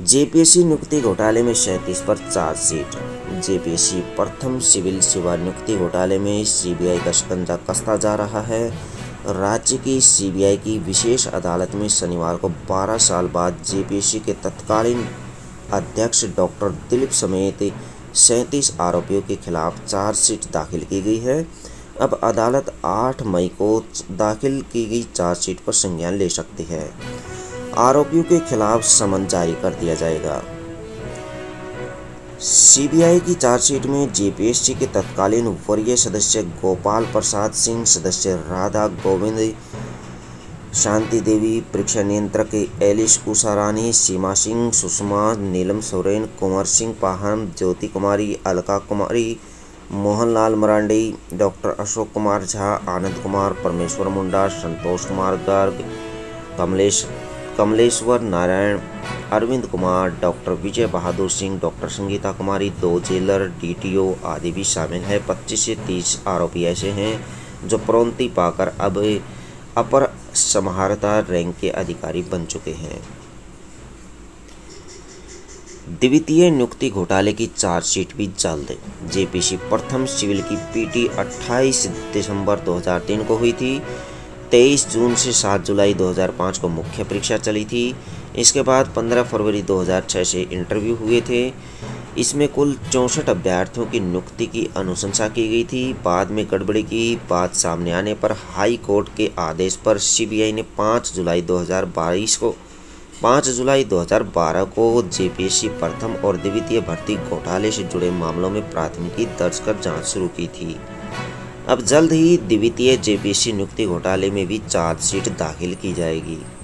JPSC नियुक्ति घोटाले में 37 पर चार्जशीट। जेपीएससी प्रथम सिविल सेवा नियुक्ति घोटाले में सीबीआई का शिकंजा कसता जा रहा है। राज्य की सीबीआई की विशेष अदालत में शनिवार को 12 साल बाद जेपीएससी के तत्कालीन अध्यक्ष डॉक्टर दिलीप समेत 37 आरोपियों के खिलाफ चार्जशीट दाखिल की गई है। अब अदालत 8 मई को दाखिल की गई चार्जशीट पर संज्ञान ले सकती है। आरोपियों के खिलाफ समन जारी कर दिया जाएगा। सीबीआई की चार्जशीट में जेपीएससी के तत्कालीन वरीय सदस्य गोपाल प्रसाद सिंह, सदस्य राधा गोविंद, शांति देवी, परीक्षा नियंत्रक Alice Usha Rani, Seema Singh, Sushma, Neelam Soren, Kunwar Singh Pahan, Jyoti Kumari, Alka Kumari, Mohanlal Marandi, doctor Ashok Kumar Jha, Anand Kumar, Parmeshwar Munda, Santosh Kumar Garg, Kamleshwar Narayan, Arvind Kumar, doctor Vijay Bahadur Singh, doctor Sangeeta Kumari, 2 jailer, DTO आदि भी शामिल है। 25 से 30 आरोपी ऐसे हैं जो प्रोन्नति पाकर अब अपर समाहर्ता रैंक के अधिकारी बन चुके हैं। द्वितीय नियुक्ति घोटाले की चार्जशीट भी जल्द। जेपीएससी प्रथम सिविल की पीटी 28 दिसंबर 2003 को हुई थी। 23 जून से 7 जुलाई 2005 को मुख्य परीक्षा चली थी। इसके बाद 15 फरवरी 2006 से इंटरव्यू हुए थे। इसमें कुल 64 अभ्यर्थियों की नियुक्ति की अनुशंसा की गई थी। बाद में गड़बड़ी की बात सामने आने पर हाई कोर्ट के आदेश पर सीबीआई ने 5 जुलाई 2012 को जेपीएससी प्रथम और द्वितीय भर्ती घोटाले से जुड़े मामलों में प्राथमिकी दर्ज कर जांच शुरू की थी। अब जल्द ही द्वितीय जेपीएससी नियुक्ति घोटाले में भी चार्जशीट दाखिल की जाएगी।